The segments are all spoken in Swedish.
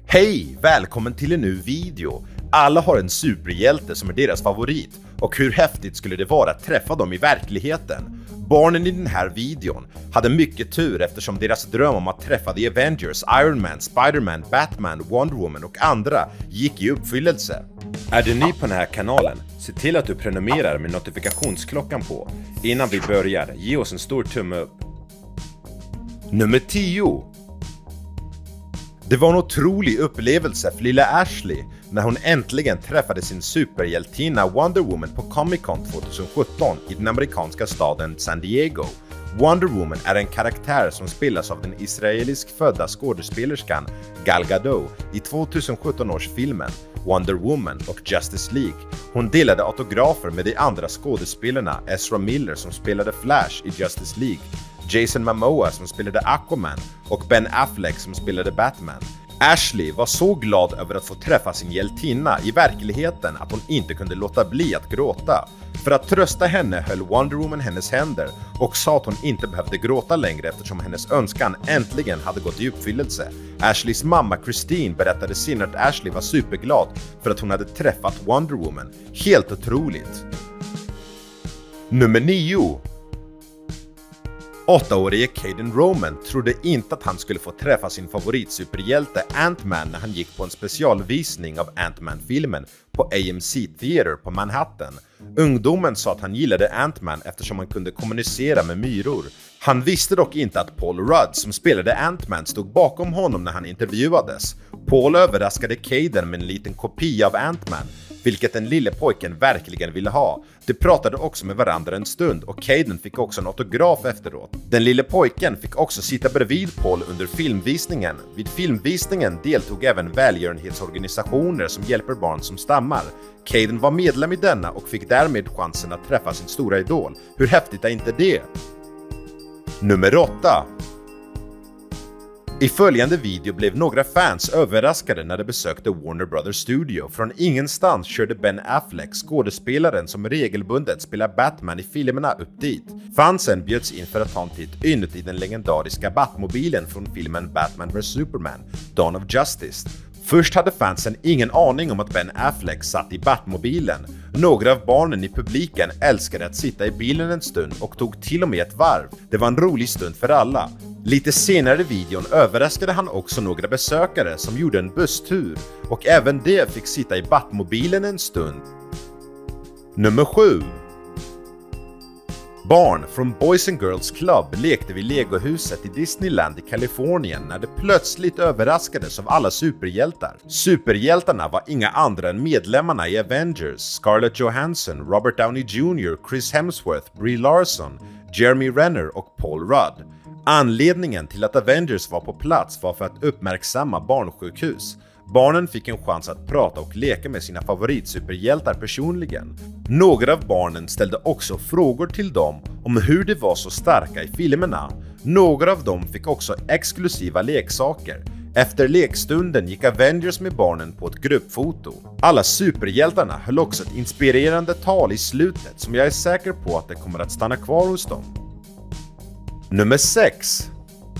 Hej! Välkommen till en ny video! Alla har en superhjälte som är deras favorit, och hur häftigt skulle det vara att träffa dem i verkligheten? Barnen i den här videon hade mycket tur eftersom deras dröm om att träffa The Avengers, Iron Man, Spider-Man, Batman, Wonder Woman och andra gick i uppfyllelse. Är du ny på den här kanalen? Se till att du prenumererar med notifikationsklockan på. Innan vi börjar, ge oss en stor tumme upp. Nummer 10. Det var en otrolig upplevelse för lilla Ashley när hon äntligen träffade sin superhjältinna Wonder Woman på Comic Con 2017 i den amerikanska staden San Diego. Wonder Woman är en karaktär som spelas av den israelisk födda skådespelerskan Gal Gadot i 2017 års filmen Wonder Woman och Justice League. Hon delade autografer med de andra skådespelarna Ezra Miller som spelade Flash i Justice League, Jason Momoa som spelade Aquaman och Ben Affleck som spelade Batman. Ashley var så glad över att få träffa sin hjältinna i verkligheten att hon inte kunde låta bli att gråta. För att trösta henne höll Wonder Woman hennes händer och sa att hon inte behövde gråta längre eftersom hennes önskan äntligen hade gått i uppfyllelse. Ashleys mamma Christine berättade senare att Ashley var superglad för att hon hade träffat Wonder Woman. Helt otroligt! Nummer 9. 8-årige Caden Roman trodde inte att han skulle få träffa sin favoritsuperhjälte Ant-Man när han gick på en specialvisning av Ant-Man-filmen på AMC Theater på Manhattan. Ungdomen sa att han gillade Ant-Man eftersom han kunde kommunicera med myror. Han visste dock inte att Paul Rudd som spelade Ant-Man stod bakom honom när han intervjuades. Paul överraskade Caden med en liten kopia av Ant-Man, vilket den lille pojken verkligen ville ha. De pratade också med varandra en stund och Caden fick också en autograf efteråt. Den lille pojken fick också sitta bredvid Paul under filmvisningen. Vid filmvisningen deltog även välgörenhetsorganisationer som hjälper barn som stammar. Caden var medlem i denna och fick därmed chansen att träffa sin stora idol. Hur häftigt är inte det? Nummer 8. I följande video blev några fans överraskade när de besökte Warner Brothers Studio. Från ingenstans körde Ben Affleck, skådespelaren som regelbundet spelar Batman i filmerna, upp dit. Fansen bjöds in för att ta en titt inuti den legendariska Batmobilen från filmen Batman vs Superman, Dawn of Justice. Först hade fansen ingen aning om att Ben Affleck satt i Batmobilen. Några av barnen i publiken älskade att sitta i bilen en stund och tog till och med ett varv. Det var en rolig stund för alla. Lite senare i videon överraskade han också några besökare som gjorde en busstur och även de fick sitta i Batmobilen en stund. Nummer 7. Barn från Boys and Girls Club lekte vid Legohuset i Disneyland i Kalifornien när de plötsligt överraskades av alla superhjältar. Superhjältarna var inga andra än medlemmarna i Avengers: Scarlett Johansson, Robert Downey Jr., Chris Hemsworth, Brie Larson, Jeremy Renner och Paul Rudd. Anledningen till att Avengers var på plats var för att uppmärksamma barnsjukhus. Barnen fick en chans att prata och leka med sina favoritsuperhjältar personligen. Några av barnen ställde också frågor till dem om hur de var så starka i filmerna. Några av dem fick också exklusiva leksaker. Efter lekstunden gick Avengers med barnen på ett gruppfoto. Alla superhjältarna höll också ett inspirerande tal i slutet som jag är säker på att det kommer att stanna kvar hos dem. Nummer 6.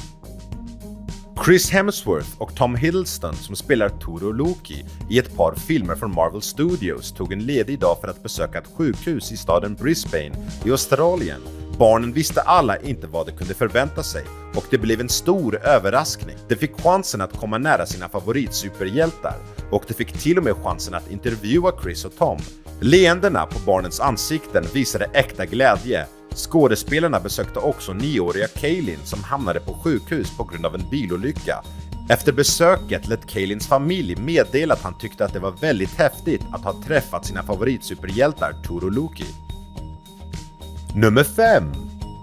Chris Hemsworth och Tom Hiddleston som spelar Thor och Loki i ett par filmer från Marvel Studios tog en ledig dag för att besöka ett sjukhus i staden Brisbane i Australien. Barnen visste alla inte vad de kunde förvänta sig och det blev en stor överraskning. De fick chansen att komma nära sina favoritsuperhjältar och de fick till och med chansen att intervjua Chris och Tom. Leendena på barnens ansikten visade äkta glädje. Skådespelarna besökte också 9-åriga Kaylin som hamnade på sjukhus på grund av en bilolycka. Efter besöket lät Kaylins familj meddela att han tyckte att det var väldigt häftigt att ha träffat sina favoritsuperhjältar Thor och Loki. Nummer 5.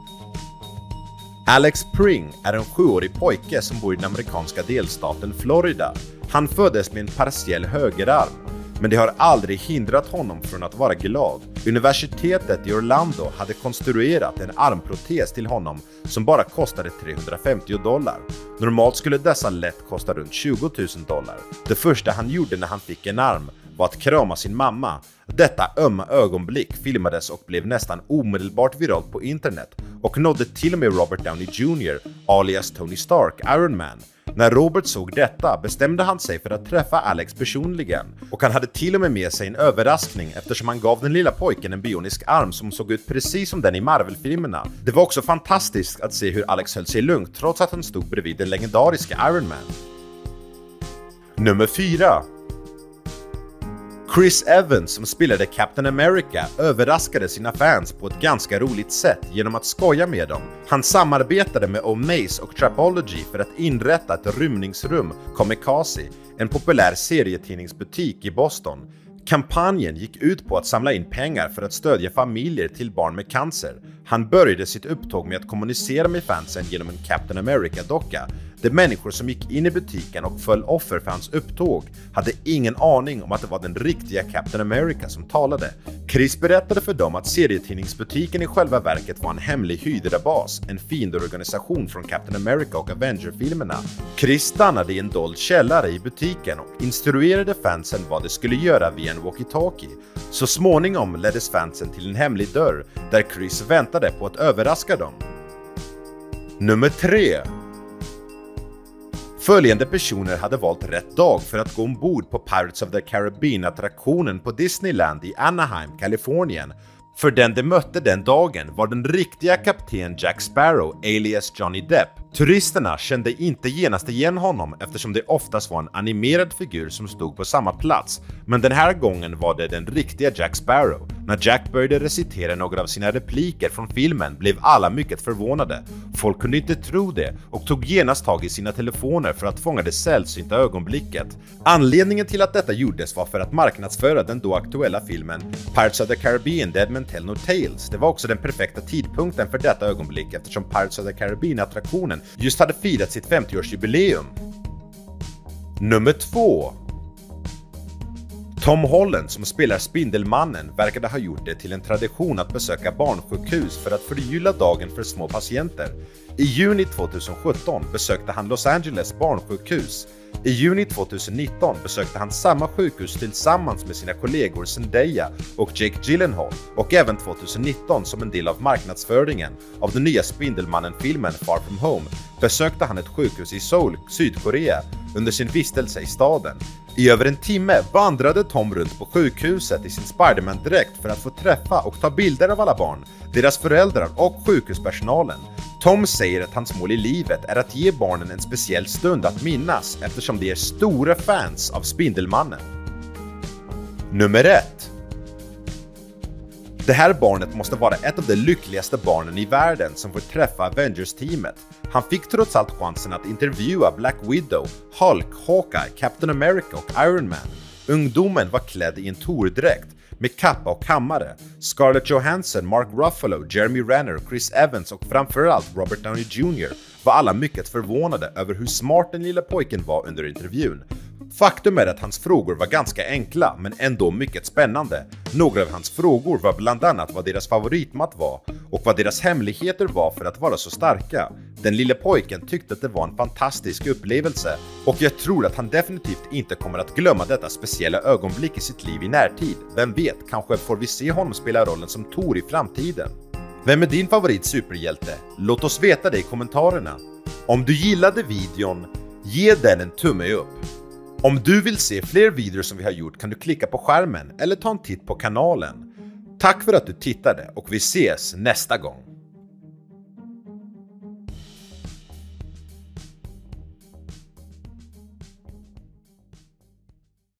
Alex Pring är en 7-årig pojke som bor i den amerikanska delstaten Florida. Han föddes med en partiell högerarm, men det har aldrig hindrat honom från att vara glad. Universitetet i Orlando hade konstruerat en armprotes till honom som bara kostade $350. Normalt skulle dessa lätt kosta runt $20,000. Det första han gjorde när han fick en arm var att krama sin mamma. Detta ömma ögonblick filmades och blev nästan omedelbart viralt på internet och nådde till och med Robert Downey Jr. alias Tony Stark, Iron Man. När Robert såg detta bestämde han sig för att träffa Alex personligen, och han hade till och med sig en överraskning eftersom han gav den lilla pojken en bionisk arm som såg ut precis som den i Marvel-filmerna. Det var också fantastiskt att se hur Alex höll sig lugnt trots att han stod bredvid den legendariska Iron Man. Nummer 4. Chris Evans, som spelade Captain America, överraskade sina fans på ett ganska roligt sätt genom att skoja med dem. Han samarbetade med Omaze och Trapology för att inrätta ett rymningsrum, Comikaze, en populär serietidningsbutik i Boston. Kampanjen gick ut på att samla in pengar för att stödja familjer till barn med cancer. Han började sitt upptåg med att kommunicera med fansen genom en Captain America-docka. De människor som gick in i butiken och föll offer för hans upptåg hade ingen aning om att det var den riktiga Captain America som talade. Chris berättade för dem att serietidningsbutiken i själva verket var en hemlig Hydra-bas, en fiendorganisation från Captain America och Avenger-filmerna. Chris stannade i en dold källare i butiken och instruerade fansen vad de skulle göra via en walkie-talkie. Så småningom leddes fansen till en hemlig dörr där Chris väntade på att överraska dem. Nummer 3. Följande personer hade valt rätt dag för att gå ombord på Pirates of the Caribbean-attraktionen på Disneyland i Anaheim, Kalifornien. För den de mötte den dagen var den riktiga kapten Jack Sparrow, alias Johnny Depp. Turisterna kände inte genast igen honom eftersom det oftast var en animerad figur som stod på samma plats, men den här gången var det den riktiga Jack Sparrow. När Jack började recitera några av sina repliker från filmen blev alla mycket förvånade. Folk kunde inte tro det och tog genast tag i sina telefoner för att fånga det sällsynta ögonblicket. Anledningen till att detta gjordes var för att marknadsföra den då aktuella filmen Pirates of the Caribbean Dead Men Tell No Tales. Det var också den perfekta tidpunkten för detta ögonblick eftersom Pirates of the Caribbean-attraktionen just hade firat sitt 50-årsjubileum. Nummer 2. Tom Holland, som spelar Spindelmannen, verkade ha gjort det till en tradition att besöka barnsjukhus för att förgylla dagen för små patienter. I juni 2017 besökte han Los Angeles barnsjukhus. I juni 2019 besökte han samma sjukhus tillsammans med sina kollegor Zendaya och Jake Gyllenhaal, och även 2019 som en del av marknadsföringen av den nya Spindelmannen-filmen Far From Home besökte han ett sjukhus i Seoul, Sydkorea, under sin vistelse i staden. I över en timme vandrade Tom runt på sjukhuset i sin Spider-Man-dräkt för att få träffa och ta bilder av alla barn, deras föräldrar och sjukhuspersonalen. Tom säger att hans mål i livet är att ge barnen en speciell stund att minnas eftersom de är stora fans av Spindelmannen. Nummer 1. Det här barnet måste vara ett av de lyckligaste barnen i världen som får träffa Avengers-teamet. Han fick trots allt chansen att intervjua Black Widow, Hulk, Hawkeye, Captain America och Iron Man. Ungdomen var klädd i en Thor-dräkt med kappa och kammare. Scarlett Johansson, Mark Ruffalo, Jeremy Renner, Chris Evans och framförallt Robert Downey Jr. var alla mycket förvånade över hur smart den lilla pojken var under intervjun. Faktum är att hans frågor var ganska enkla men ändå mycket spännande. Några av hans frågor var bland annat vad deras favoritmat var och vad deras hemligheter var för att vara så starka. Den lilla pojken tyckte att det var en fantastisk upplevelse och jag tror att han definitivt inte kommer att glömma detta speciella ögonblick i sitt liv i närtid. Vem vet, kanske får vi se honom spela rollen som Thor i framtiden. Vem är din favorit superhjälte? Låt oss veta det i kommentarerna. Om du gillade videon, ge den en tumme upp. Om du vill se fler videor som vi har gjort kan du klicka på skärmen eller ta en titt på kanalen. Tack för att du tittade och vi ses nästa gång.